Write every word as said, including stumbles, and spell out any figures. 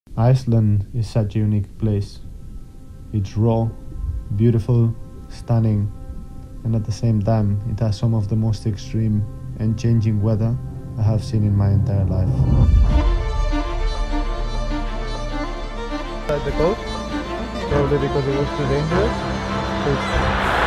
Iceland is such a unique place. It's raw, beautiful, stunning, and at the same time it has some of the most extreme and changing weather I have seen in my entire life. At the coast, probably because it was too dangerous.